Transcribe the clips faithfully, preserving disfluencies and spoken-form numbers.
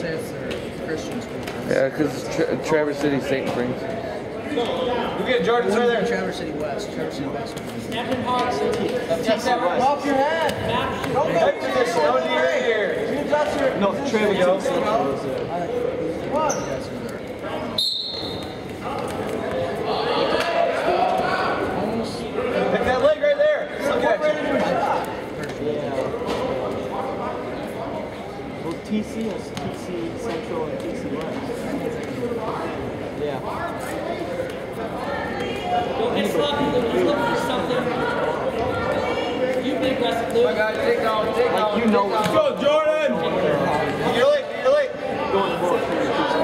say if they're Christian school. Yeah, because Tra Traverse City, Saint Springs. You get Jordan's right there. Traverse City West. Traverse City West. Snapping hard. Off your head. Don't go to this. No near here. No, Traverse City. One. Pick that leg right there. Look at you. Yeah. Well, T C is T C Central and T C West. Yeah. Don't get sloppy, Luke. Let's look for something. You be aggressive, Luke. My guy, take down, take down. You know. Let's go, Jordan. You're late, you're late. Going to work.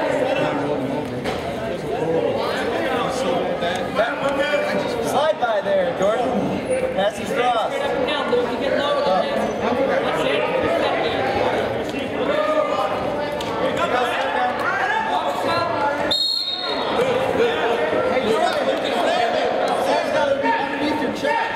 Slide by there, Jordan. Pass his cross. Straight up and down, Luke. You get lower than him. That's it. Step there. Sam's got to be underneath your chest.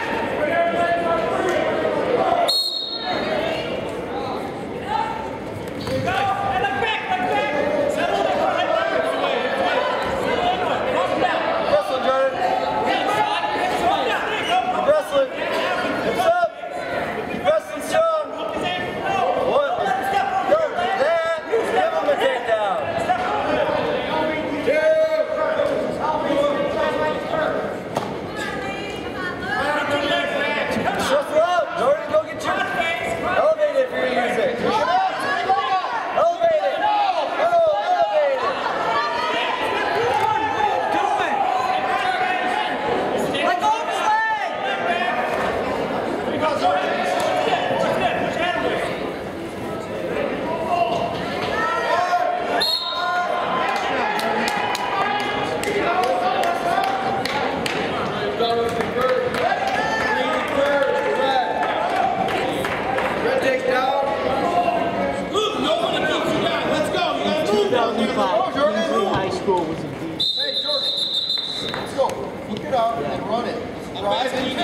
High school was a beast. Hey, Jordan, let's go. Look it out and run it. Drive it.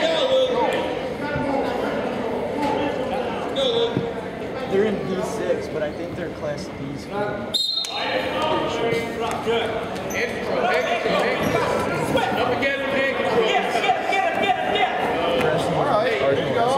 Go, Luke. They're in D six, but I think they're class D school. Good. Intro, intro, intro. Don't forget the intro. Get him, get him, get him, get him, get him. All right, there you go.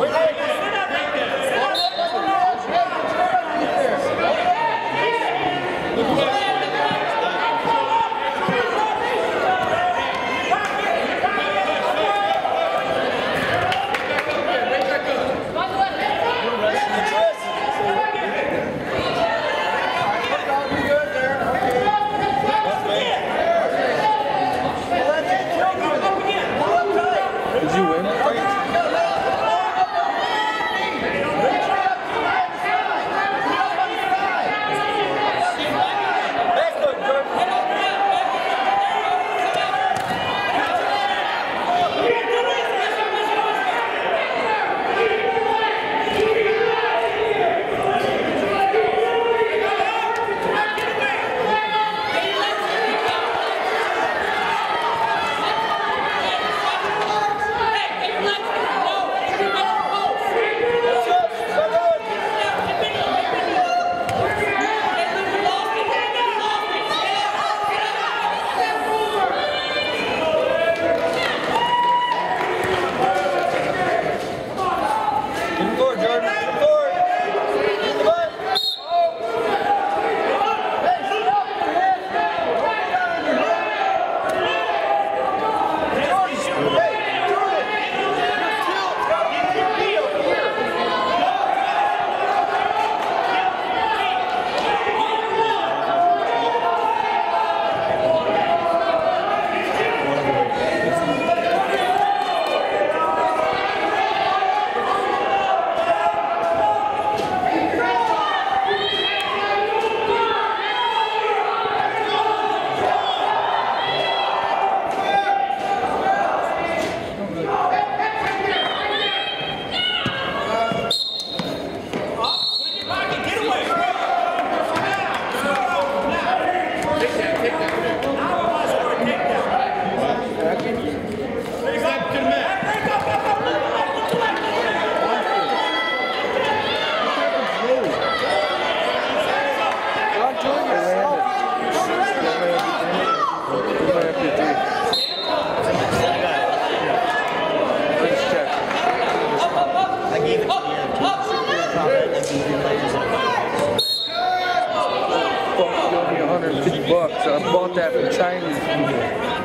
bucks. I bought that from Chinese people.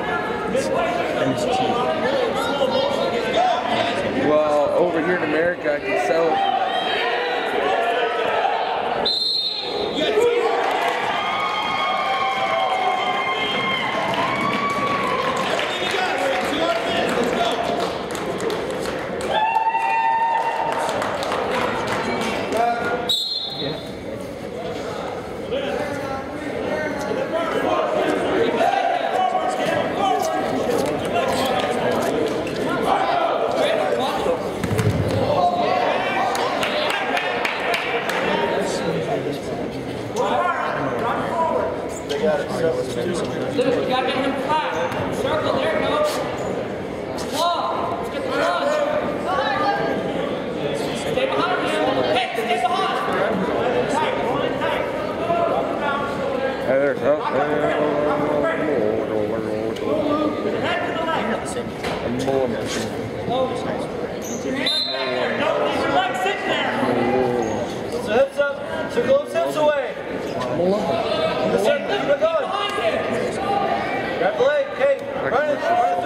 Well, over here in America, I can sell it. Lewis, we gotta get him flat. Circle, there it goes. Claw. Let's get the claws. Stay behind him. Hey, stay behind. Tight, hold it tight. Hey, there's oh, Head to the leg. I'm pulling it. Oh, get your hands back there. Don't leave your legs sitting there. So hips up. Circle those hips away. Keep it going. Grab the leg. Okay. Run it. Run it.